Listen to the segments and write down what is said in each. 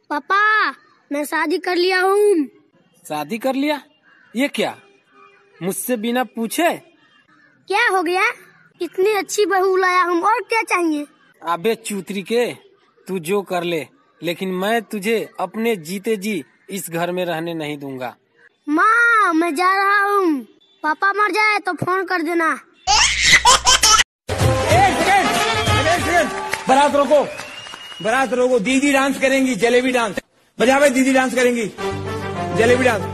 पापा मैं शादी कर लिया हूँ। शादी कर लिया? ये क्या, मुझसे बिना पूछे? क्या हो गया? इतनी अच्छी बहू लाया हूँ, और क्या चाहिए? अबे चूतरी के, तू जो कर ले, लेकिन मैं तुझे अपने जीते जी इस घर में रहने नहीं दूंगा। माँ मैं जा रहा हूँ, पापा मर जाए तो फोन कर देना। बारात रोको, बारात रोको। दीदी डांस करेंगी, जलेबी डांस। बजा भाई, दीदी डांस करेंगी, जलेबी डांस।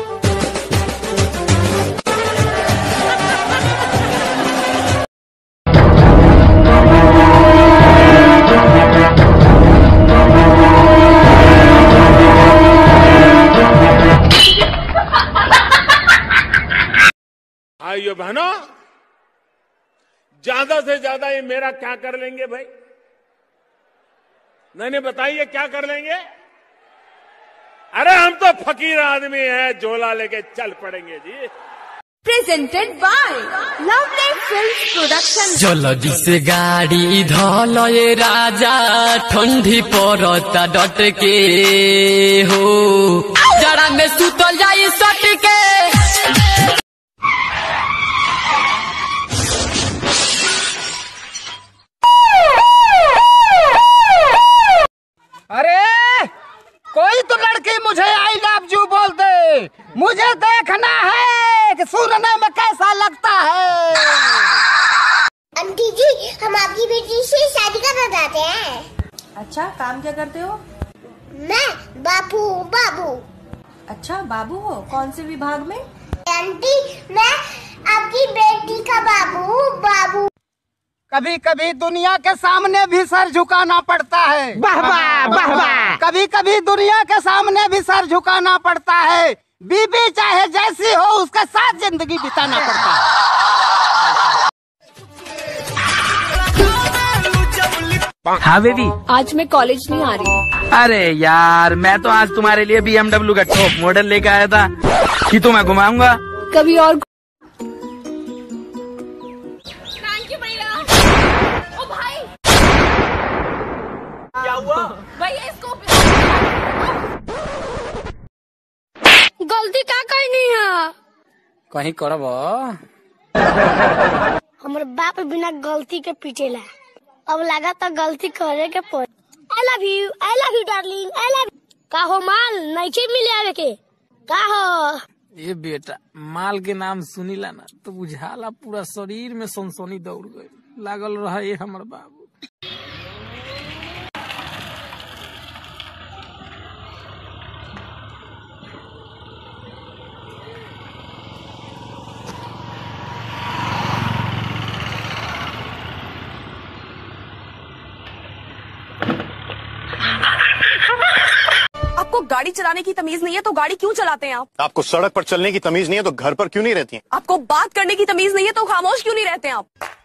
भाइयों बहनों, ज्यादा से ज्यादा ये मेरा क्या कर लेंगे भाई? नहीं बताइए क्या कर लेंगे? अरे हम तो फकीर आदमी हैं, झोला लेके चल पड़ेंगे जी। Presented by lovely films production. जल्दी से गाड़ी धल ये राजा, ठंडी पड़ता डट के हो, जरा में सुतल जाई सट के। अरे कोई तो लड़की मुझे आई लव यू बोल दे, मुझे देखना है कि सुनने में कैसा लगता है। आंटी जी, हम आपकी बेटी से शादी करना चाहते हैं। अच्छा, काम क्या करते हो? मैं बाबू। अच्छा, बाबू हो? कौन से विभाग में? आंटी मैं आपकी बेटी का बाबू। कभी कभी दुनिया के सामने भी सर झुकाना पड़ता है। वाह वाह वाह वाह। कभी कभी दुनिया के सामने भी सर झुकाना पड़ता है। बीबी चाहे जैसी हो, उसके साथ जिंदगी बिताना पड़ता है। हाँ बेबी, आज मैं कॉलेज नहीं आ रही। अरे यार, मैं तो आज तुम्हारे लिए BMW का टॉप मॉडल लेकर आया था कि तुम्हें घुमाऊंगा। कभी और। क्या हुआ भैया? इसको गलती क्या करनी है? कहीं करब? हमारे बाप बिना गलती के पीटेला, अब लगा तो गलती करे के पड़े। I love you darling, I love you. का हो माल नहीं मिले आवे के? का हो ये बेटा, माल के नाम सुनीला ना तो बुझाला पूरा शरीर में सनसनी दौड़ गई, लागल रहा ये हमार बाबू। आपको गाड़ी चलाने की तमीज नहीं है तो गाड़ी क्यों चलाते हैं आप? आपको सड़क पर चलने की तमीज नहीं है तो घर पर क्यों नहीं रहती हैं? आपको बात करने की तमीज नहीं है तो खामोश क्यों नहीं रहते हैं आप?